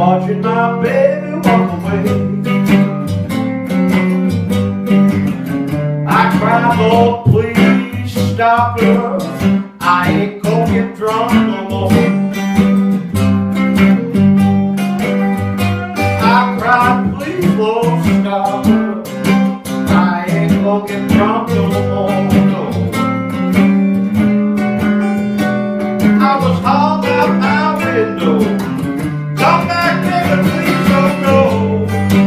watching my baby walk away. I cry, Lord, please stop her. I ain't gonna get drunk no more. I cry, please, Lord, stop her. I ain't gonna get drunk no more. No. I was hauled out my window. Come back, baby, please don't go.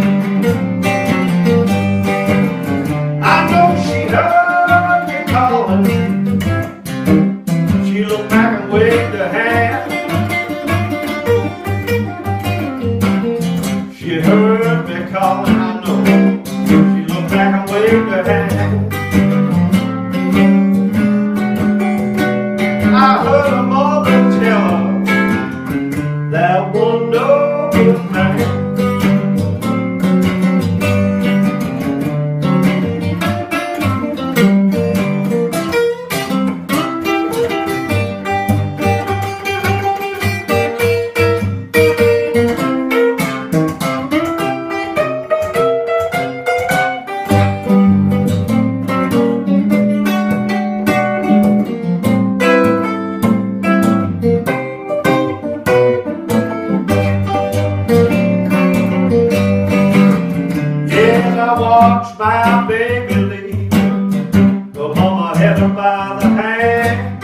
I know she heard me calling. She looked back and waved her hand. She heard me calling, I know. She looked back and waved her hand. I heard her mother tell her that one no good man. I watched my baby leave. The mama had her by the hand.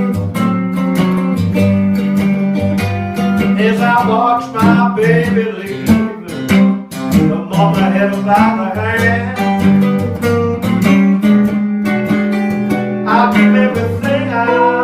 As I watched my baby leave, the mama had her by the hand. I give everything I